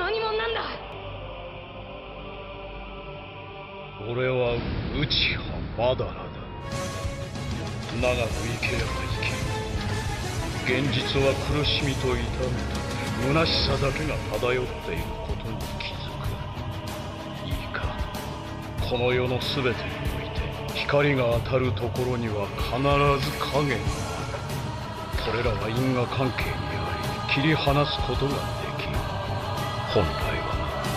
何者なんだ。 俺は内葉マダラだ。長く生ければ生きる。現実は苦しみと痛みと虚しさだけが漂っていることに気づく。いいか、この世の全てにおいて光が当たるところには必ず影がある。これらは因果関係にあり、切り離すことができる。本来は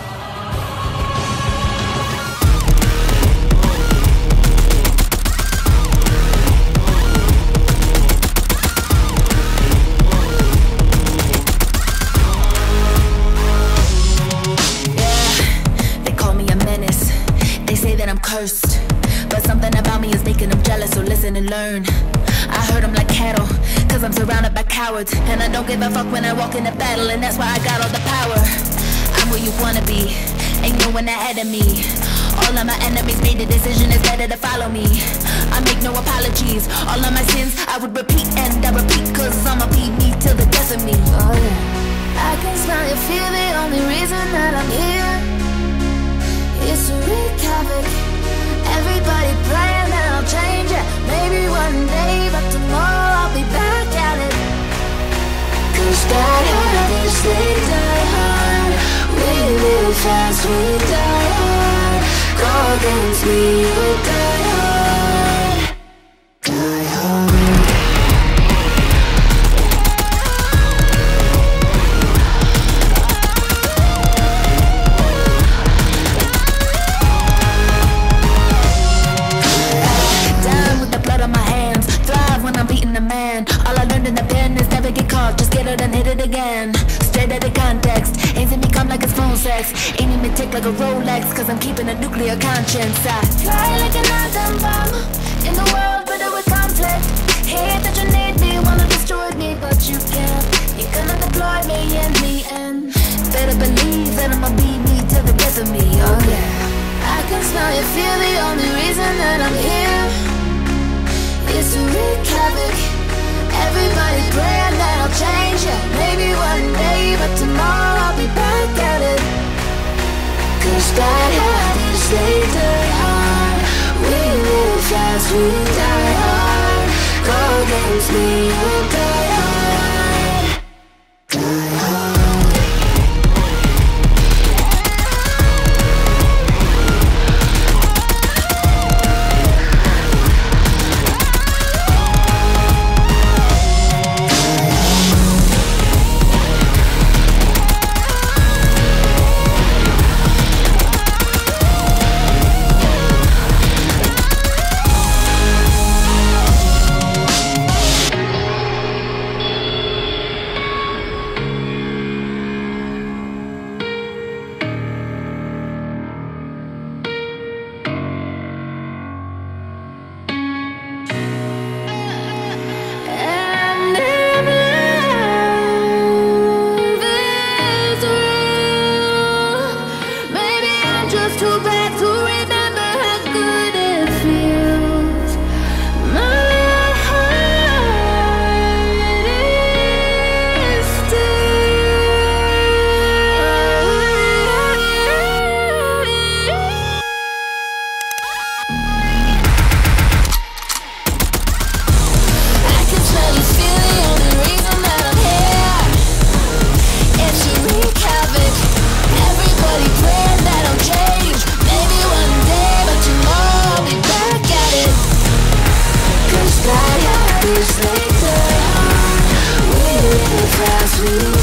cursed, but something about me is making them jealous, so listen and learn. I hurt them like cattle, cause I'm surrounded by cowards, and I don't give a fuck when I walk in the battle, and that's why I got all the power. I'm where you wanna be, ain't no one ahead of me. All of my enemies made the decision, it's better to follow me. I make no apologies, all of my sins I would repeat, and I repeat, cause I'ma be me till the death of me. Oh yeah, I can smell your fear, the only reason that I'm here is to wreak havoc. Everybody praying that I'll change it. Maybe one day, but tomorrow I'll be back at it. Cause that habits, they die hard. We live fast, we die hard. Go against me, you die hard. Die hard. All I learned in the pen is never get caught, just get it and hit it again. Straight out of context, ain't see me come like it's phone sex. Ain't even tick like a Rolex, cause I'm keeping a nuclear conscience. I fly like an atom bomb in the world, riddled with conflict. Hate that you need me, wanna destroy me, but you can't. You cannot deploy me in the end. Better believe that I'ma be me till the death of me, oh yeah. I can smell your fear, the only reason that I'm here is to wreak havoc. Everybody praying that I'll change it. Maybe one day, but tomorrow I'll be back at it. Cause bad habits, they die hard. We live fast, we die hard. Go against me, you'll die hard. Die hard. We